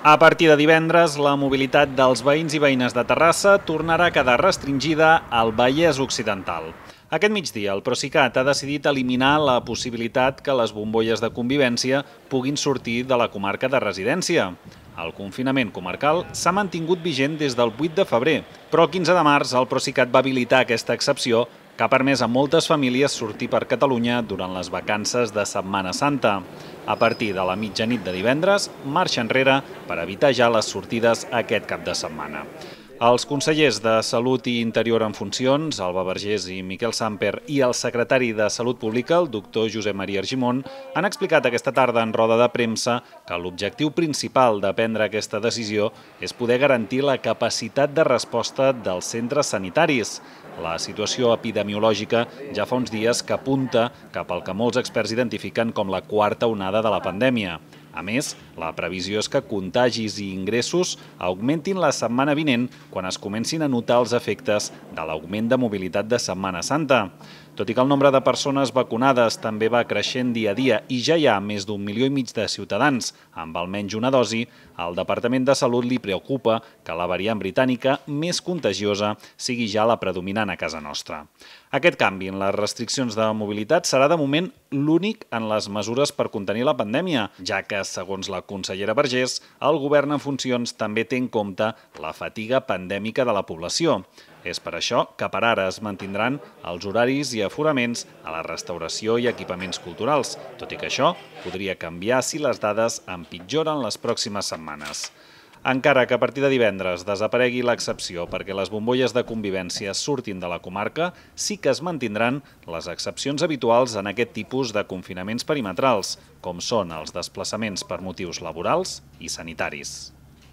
A partir de divendres, la mobilitat dels veïns i veïnes de Terrassa tornarà a quedar restringida al Vallès Occidental. Aquest migdia, el Procicat ha decidit eliminar la possibilitat que les bombolles de convivència puguin sortir de la comarca de residència. El confinament comarcal s'ha mantingut vigent des del 8 de febrer, però el 15 de març el Procicat va habilitar aquesta excepció que ha permès a moltes famílies sortir per Catalunya durant les vacances de Setmana Santa. A partir de la mitjanit de divendres, marxa enrere per evitar ja les sortides aquest cap de setmana. Els consellers de Salut i Interior en funcions, Alba Vergés i Miquel Samper, i el secretari de Salut Pública, el doctor Josep Maria Argimon, han explicat aquesta tarda en roda de premsa que l'objectiu principal de prendre aquesta decisió és poder garantir la capacitat de resposta dels centres sanitaris. La situació epidemiològica ja fa uns dies que apunta cap al que molts experts identifiquen com la quarta onada de la pandèmia. A més, la previsió és que contagis i ingressos augmentin la setmana vinent quan es comencin a notar els efectes de l'augment de mobilitat de Setmana Santa. Tot i que el nombre de persones vacunades també va creixent dia a dia i ja hi ha més d'1,5 milió de ciutadans amb almenys una dosi, al Departament de Salut li preocupa que la variant britànica més contagiosa sigui ja la predominant a casa nostra. Aquest canvi en les restriccions de mobilitat serà de moment l'únic en les mesures per contenir la pandèmia, ja que, segons la consellera Vergés, el govern en funcions també té en compte la fatiga pandèmica de la població. És per això que per ara es mantindran els horaris i aforaments a la restauració i equipaments culturals, tot i que això podria canviar si les dades empitjoren les pròximes setmanes. Encara que a partir de divendres desaparegui l'excepció perquè les bombolles de convivència surtin de la comarca, sí que es mantindran les excepcions habituals en aquest tipus de confinaments perimetrals, com són els desplaçaments per motius laborals i sanitaris.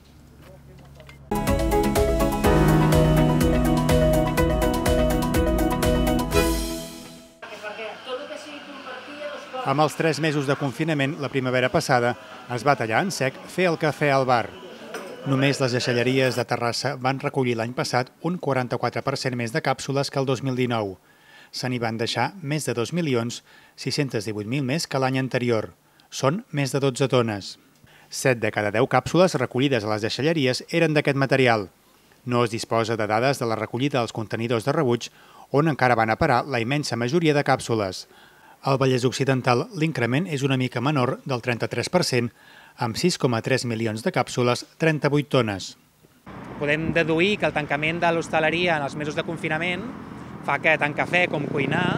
Amb els 3 mesos de confinament, la primavera passada, es va tallar en sec fer el cafè al bar. Només les deixalleries de Terrassa van recollir l'any passat un 44% més de càpsules que el 2019. Se n'hi van deixar més de 2.618.000 més que l'any anterior. Són més de 12 tones. 7 de cada 10 càpsules recollides a les deixalleries eren d'aquest material. No es disposa de dades de la recollida dels contenidors de rebuig, on encara van a parar la immensa majoria de càpsules. Al Vallès Occidental, l'increment és una mica menor del 33%, amb 6,3 milions de càpsules, 38 tones. Podem deduir que el tancament de l'hostaleria en els mesos de confinament fa que tant cafè com cuinar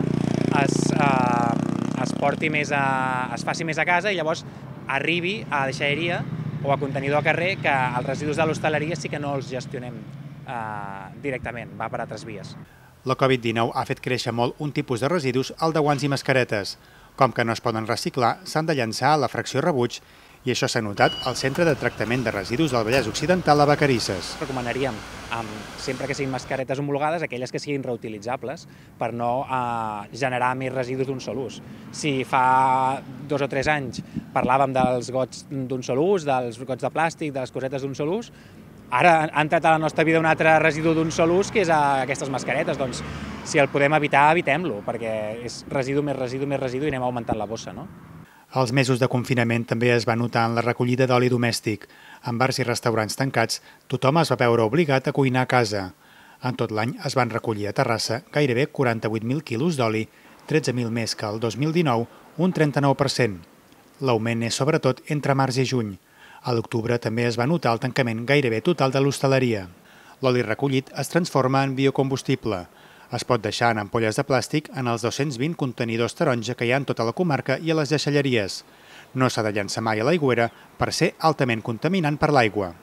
es faci més a casa i llavors arribi a deixalleria o a contenidor a carrer, que els residus de l'hostaleria sí que no els gestionem directament, va per altres vies. La Covid-19 ha fet créixer molt un tipus de residus, el de guants i mascaretes. Com que no es poden reciclar, s'han de llançar a la fracció rebuig i això s'ha notat al Centre de Tractament de Residus del Vallès Occidental a Vacarisses. Recomanaríem, sempre que siguin mascaretes homologades, aquelles que siguin reutilitzables per no generar més residus d'un sol ús. Si fa 2 o 3 anys parlàvem dels gots d'un sol ús, dels gots de plàstic, de les cosetes d'un sol ús, ara ha entrat a la nostra vida un altre residu d'un sol ús, que és aquestes mascaretes. Doncs, si el podem evitar, evitem-lo, perquè és residu més residu més residu i anem augmentant la bossa, no? Els mesos de confinament també es va notar en la recollida d'oli domèstic. En bars i restaurants tancats, tothom es va veure obligat a cuinar a casa. En tot l'any es van recollir a Terrassa gairebé 48.000 quilos d'oli, 13.000 més que el 2019, un 39%. L'augment és sobretot entre març i juny. A l'octubre també es va notar el tancament gairebé total de l'hostaleria. L'oli recollit es transforma en biocombustible. Es pot deixar en ampolles de plàstic en els 220 contenidors taronja que hi ha en tota la comarca i a les deixalleries. No s'ha de llançar mai a l'aigüera per ser altament contaminant per l'aigua.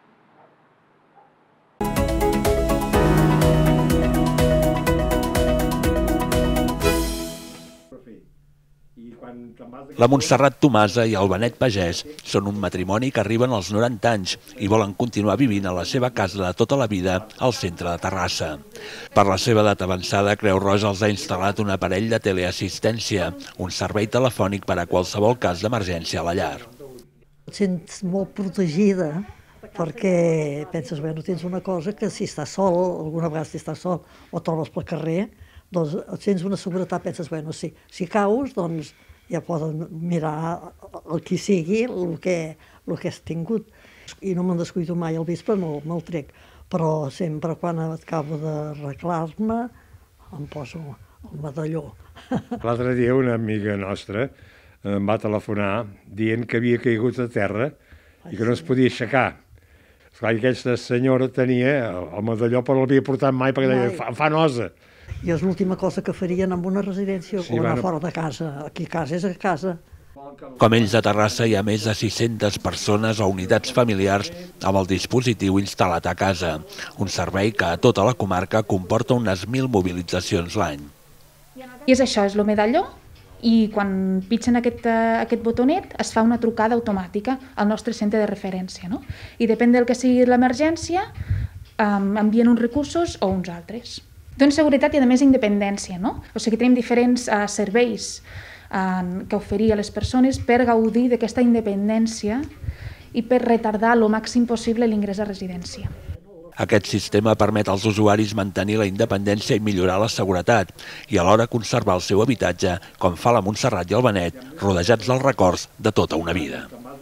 La Montserrat Tomasa i el Benet Pagès són un matrimoni que arriben als 90 anys i volen continuar vivint a la seva casa de tota la vida al centre de Terrassa. Per la seva edat avançada, Creu Roja els ha instal·lat un aparell de teleassistència, un servei telefònic per a qualsevol cas d'emergència a la llar. Et sents molt protegida perquè penses, bueno, tens una cosa que si estàs sol, alguna vegada si estàs sol o trobes pel carrer, doncs et sents una seguretat, penses, bueno, si caus, doncs ja poden mirar el qui sigui el que has tingut. I no me'n descuido mai, el vespre no me'l trec, però sempre quan acabo d'arreglar-me em poso el medalló. L'altre dia una amiga nostra em va telefonar dient que havia caigut a terra i que no es podia aixecar. Esclar, aquesta senyora tenia el medalló, però no l'havia portat mai perquè deia, em fa nosa. I és l'última cosa que farien en una residència o anar fora de casa. Aquí a casa és a casa. Com ells a Terrassa hi ha més de 600 persones o unitats familiars amb el dispositiu instal·lat a casa, un servei que a tota la comarca comporta unes 1.000 mobilitzacions l'any. I és això, és el medalló, i quan pitgen aquest botonet es fa una trucada automàtica al nostre centre de referència, no? I depèn del que sigui l'emergència, envien uns recursos o uns altres. Dona seguretat i a més independència, no? O sigui, tenim diferents serveis que oferir a les persones per gaudir d'aquesta independència i per retardar el màxim possible l'ingrés a residència. Aquest sistema permet als usuaris mantenir la independència i millorar la seguretat i alhora conservar el seu habitatge, com fa la Montserrat i el Benet, rodejats dels records de tota una vida.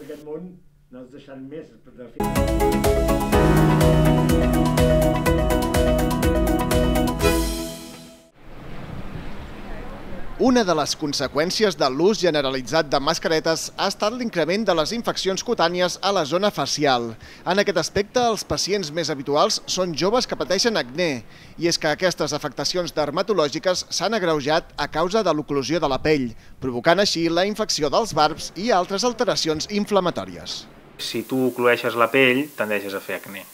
Una de les conseqüències de l'ús generalitzat de mascaretes ha estat l'increment de les infeccions cutànies a la zona facial. En aquest aspecte, els pacients més habituals són joves que pateixen acné, i és que aquestes afectacions dermatològiques s'han agreujat a causa de l'oclusió de la pell, provocant així la infecció dels barbs i altres alteracions inflamatòries. Si tu oclueixes la pell, tendeixes a fer acné.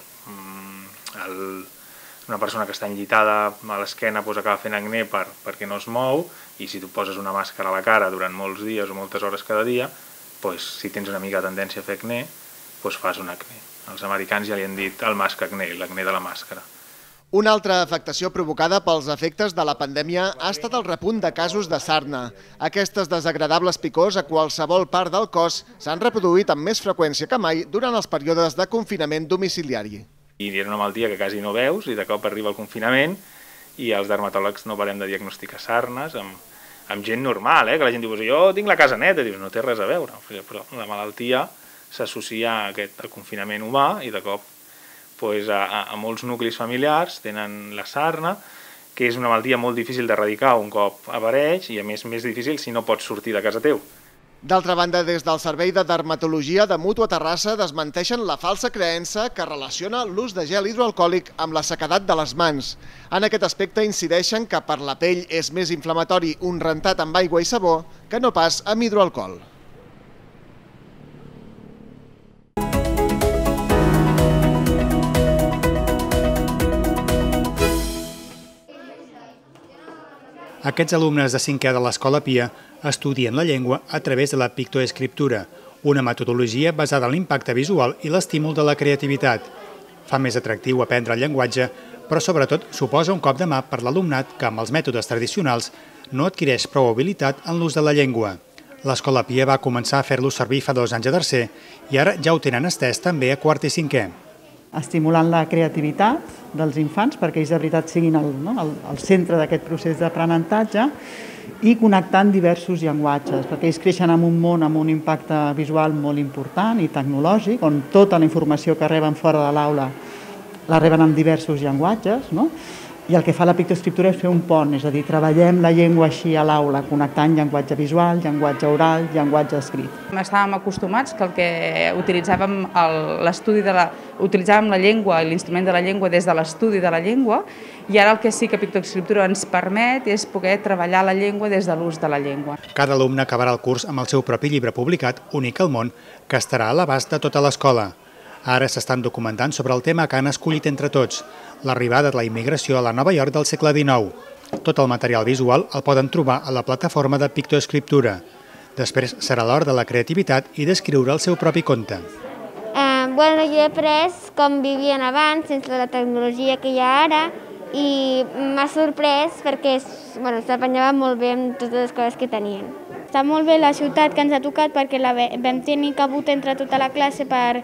Una persona que està enllitada a l'esquena acaba fent acné perquè no es mou, i si tu poses una màscara a la cara durant molts dies o moltes hores cada dia, si tens una mica de tendència a fer acné, fas un acné. Els americans ja li han dit el mascacné, l'acné de la màscara. Una altra afectació provocada pels efectes de la pandèmia ha estat el repunt de casos de sarna. Aquestes desagradables picors a qualsevol part del cos s'han reproduït amb més freqüència que mai durant els períodes de confinament domiciliari. I era una malaltia que quasi no veus i de cop arriba el confinament i els dermatòlegs no parem de diagnosticar sarnes amb gent normal, que la gent diu, jo tinc la casa neta, dius, no té res a veure, però la malaltia s'associa a aquest confinament humà i de cop a molts nuclis familiars tenen la sarna, que és una malaltia molt difícil d'erradicar un cop apareix i a més difícil si no pots sortir de casa teu. D'altra banda, des del Servei de Dermatologia de Mútua Terrassa desmenteixen la falsa creença que relaciona l'ús de gel hidroalcohòlic amb la sequedat de les mans. En aquest aspecte incideixen que per la pell és més inflamatori un rentat amb aigua i sabó que no pas amb hidroalcohol. Aquests alumnes de 5è de l'Escola Pia estudien la llengua a través de la pictoescriptura, una metodologia basada en l'impacte visual i l'estímul de la creativitat. Fa més atractiu aprendre el llenguatge, però sobretot suposa un cop de mà per l'alumnat que amb els mètodes tradicionals no adquireix prou habilitat en l'ús de la llengua. L'Escola Pia va començar a fer-lo servir fa 2 anys a tercer i ara ja ho tenen estès també a 4è i 5è. Estimulant la creativitat dels infants perquè ells de veritat siguin el centre d'aquest procés d'aprenentatge i connectant diversos llenguatges, perquè ells creixen en un món amb un impacte visual molt important i tecnològic, on tota la informació que reben fora de l'aula la reben en diversos llenguatges, i el que fa la pictoescriptura és fer un pont, és a dir, treballem la llengua així a l'aula, connectant llenguatge visual, llenguatge oral, llenguatge escrit. Estàvem acostumats que el que utilitzàvem utilitzàvem la llengua i l'instrument de la llengua des de l'estudi de la llengua, i ara el que sí que pictoescriptura ens permet és poder treballar la llengua des de l'ús de la llengua. Cada alumne acabarà el curs amb el seu propi llibre publicat, únic al món, que estarà a l'abast de tota l'escola. Ara s'estan documentant sobre el tema que han escollit entre tots, l'arribada de la immigració a la Nova York del segle XIX. Tot el material visual el poden trobar a la plataforma de pictoescriptura. Després serà l'hora de la creativitat i d'escriure el seu propi conte. Jo he après com vivien abans, sense la tecnologia que hi ha ara, i m'ha sorprès perquè s'apanyava molt bé amb totes les coses que tenien. Està molt bé la ciutat que ens ha tocat perquè vam tenir cabut entre tota la classe perquè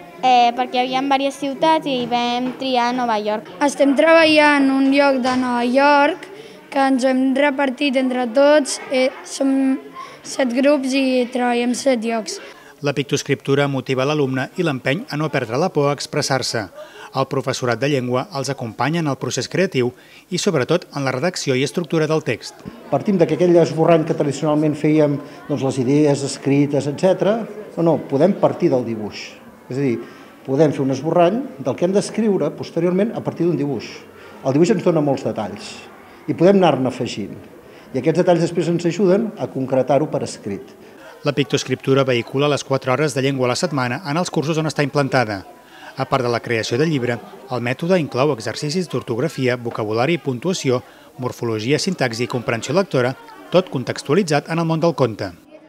hi havia diverses ciutats i vam triar Nova York. Estem treballant en un lloc de Nova York que ens hem repartit entre tots. Som 7 grups i treballem 7 llocs. La pictoscriptura motiva l'alumne i l'empeny a no perdre la por a expressar-se. El professorat de llengua els acompanya en el procés creatiu i, sobretot, en la redacció i estructura del text. Partim d'aquell esborrany que tradicionalment fèiem, les idees escrites, etc. No, podem partir del dibuix. És a dir, podem fer un esborrany del que hem d'escriure posteriorment a partir d'un dibuix. El dibuix ens dona molts detalls i podem anar-ne afegint. I aquests detalls després ens ajuden a concretar-ho per escrit. La pictoscriptura vehicula les 4 hores de llengua a la setmana en els cursos on està implantada. A part de la creació del llibre, el mètode inclou exercicis d'ortografia, vocabulari i puntuació, morfologia, sintaxi i comprensió lectora, tot contextualitzat en el món del conte.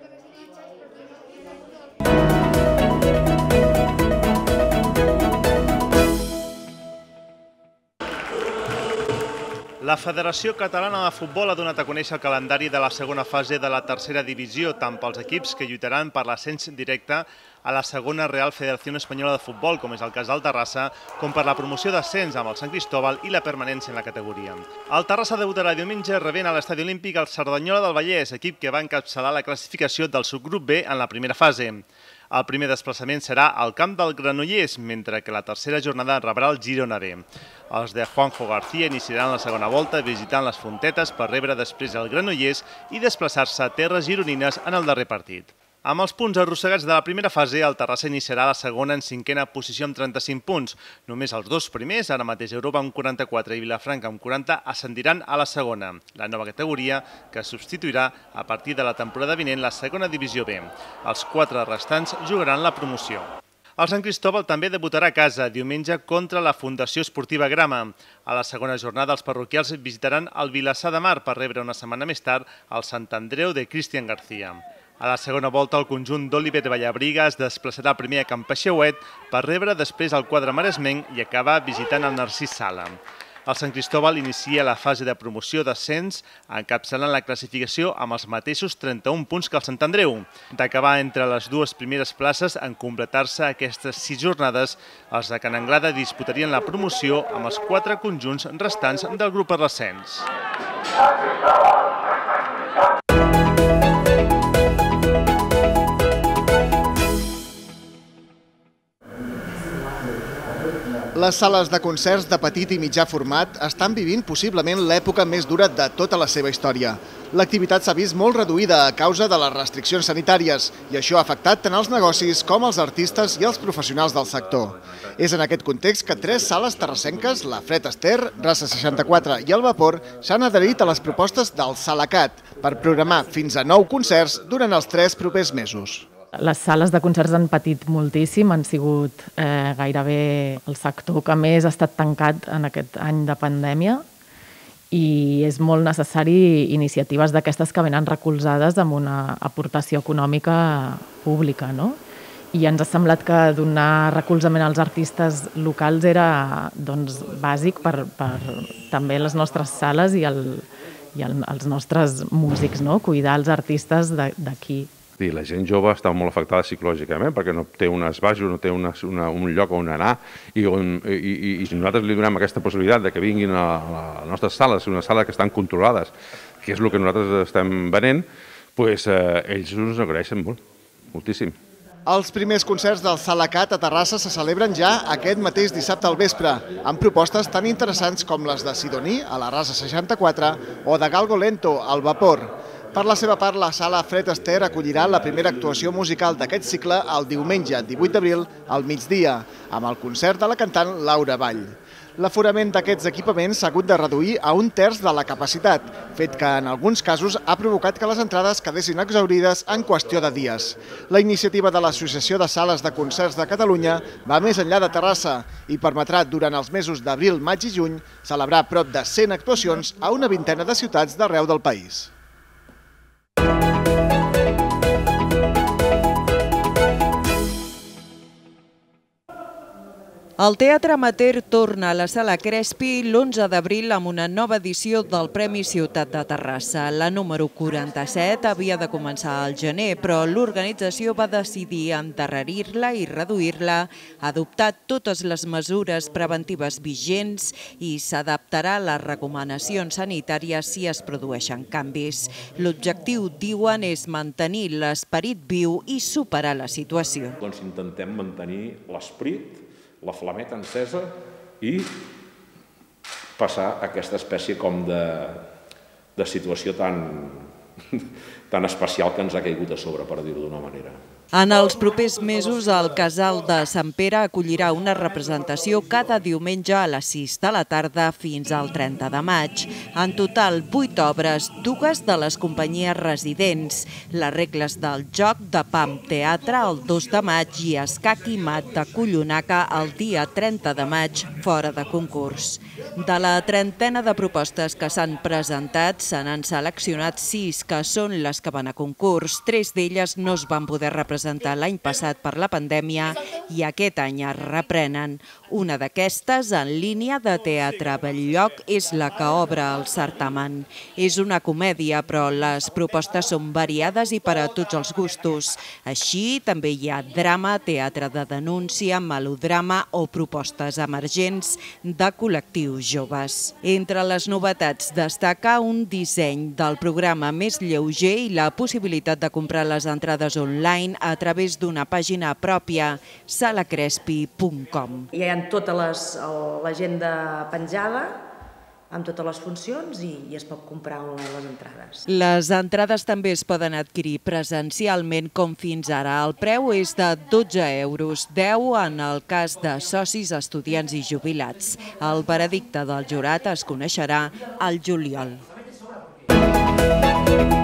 La Federació Catalana de Futbol ha donat a conèixer el calendari de la segona fase de la tercera divisió, tant pels equips que lluitaran per l'ascens directe a la segona Real Federació Espanyola de Futbol, com és el cas del Terrassa, com per la promoció d'ascens amb el Sant Cristóbal i la permanència en la categoria. El Terrassa debutarà diumenge rebent a l'Estadi Olímpic el Cerdanyola del Vallès, equip que va encapçalar la classificació del subgrup B en la primera fase. El primer desplaçament serà al camp del Granollers, mentre que la tercera jornada rebrà el Girona B. Els de Juanjo García iniciaran la segona volta visitant les Fontetes per rebre després el Granollers i desplaçar-se a terres gironines en el darrer partit. Amb els punts arrossegats de la primera fase, el Terrassa iniciarà la segona en 5ª posició amb 35 punts. Només els 2 primers, ara mateix Europa amb 44 i Vilafranca amb 40, ascendiran a la segona, la nova categoria que substituirà a partir de la temporada vinent la segona divisió B. Els 4 restants jugaran la promoció. El Sant Cristóbal també debutarà a casa diumenge contra la Fundació Esportiva Grama. A la segona jornada, els parroquials visitaran el Vilassar de Mar per rebre una setmana més tard el Sant Andreu de Cristian García. A la segona volta, el conjunt d'Oliver Vallabriga es desplaçarà primer a Campaixeuet per rebre després el quadre maresmenc i acabar visitant el Narcís Sala. El Sant Cristóbal inicia la fase de promoció d'ascens encapçalant la classificació amb els mateixos 31 punts que el Sant Andreu. D'acabar entre les 2 primeres places en completar-se aquestes 6 jornades, els de Can Anglada disputarien la promoció amb els 4 conjunts restants del grup per l'ascens. Les sales de concerts de petit i mitjà format estan vivint possiblement l'època més dura de tota la seva història. L'activitat s'ha vist molt reduïda a causa de les restriccions sanitàries i això ha afectat tant els negocis com els artistes i els professionals del sector. És en aquest context que 3 sales terrassenques, la Fred Astaire, Rasa 64 i el Vapor, s'han adherit a les propostes del Salacat per programar fins a 9 concerts durant els 3 propers mesos. Les sales de concerts han patit moltíssim, han sigut gairebé el sector que més ha estat tancat en aquest any de pandèmia i és molt necessari iniciatives d'aquestes que venen recolzades amb una aportació econòmica pública, no? I ens ha semblat que donar recolzament als artistes locals era bàsic per també les nostres sales i els nostres músics, cuidar els artistes d'aquí. La gent jove està molt afectada psicològicament perquè no té un esbarjo, no té un lloc on anar i si nosaltres li donem aquesta possibilitat que vinguin a les nostres sales, unes sales que estan controlades, que és el que nosaltres estem venent, ells ens agraeixen molt, moltíssim. Els primers concerts del Salacat a Terrassa se celebren ja aquest mateix dissabte al vespre, amb propostes tan interessants com les de Sidoní, a la Rasa 64, o de Galgo Lento, al Vapor. Per la seva part, la sala Fred Astaire acollirà la primera actuació musical d'aquest cicle el diumenge 18 d'abril al migdia, amb el concert de la cantant Laura Vall. L'aforament d'aquests equipaments s'ha hagut de reduir a 1/3 de la capacitat, fet que en alguns casos ha provocat que les entrades quedessin exhaurides en qüestió de dies. La iniciativa de l'Associació de Sales de Concerts de Catalunya va més enllà de Terrassa i permetrà durant els mesos d'abril, maig i juny celebrar prop de 100 actuacions a una vintena de ciutats d'arreu del país. El Teatre Amateur torna a la Sala Crespi l'11 d'abril amb una nova edició del Premi Ciutat de Terrassa. La número 47 havia de començar al gener, però l'organització va decidir endarrerir-la i reduir-la, adoptar totes les mesures preventives vigents i s'adaptarà a les recomanacions sanitàries si es produeixen canvis. L'objectiu, diuen, és mantenir l'esperit viu i superar la situació. Doncs intentem mantenir l'esperit, la flameta encesa i passar aquesta espècie com de situació tan especial que ens ha caigut a sobre, per dir-ho d'una manera. En els propers mesos, el Casal de Sant Pere acollirà una representació cada diumenge a les 6 de la tarda fins al 30 de maig. En total, 8 obres, 2 de les companyies residents, les regles del joc de PAM Teatre el 2 de maig i Escac i Mat de Collonaca el dia 30 de maig, fora de concurs. De la trentena de propostes que s'han presentat, se n'han seleccionat 6 que són les que van a concurs. 3 d'elles no es van poder representar l'any passat per la pandèmia i aquest any es reprenen. Una d'aquestes, en línia de Teatre Belllloc, és la que obre el certamen. És una comèdia, però les propostes són variades i per a tots els gustos. Així, també hi ha drama, teatre de denúncia, melodrama o propostes emergents de col·lectius joves. Entre les novetats destaca un disseny del programa més lleuger i la possibilitat de comprar les entrades online a través d'una pàgina pròpia, salacrespi.com. Hi ha tota l'agenda penjada amb totes les funcions i es pot comprar online les entrades. Les entrades també es poden adquirir presencialment com fins ara. El preu és de 12 €, 10 en el cas de socis, estudiants i jubilats. El veredicte del jurat es coneixerà al juliol.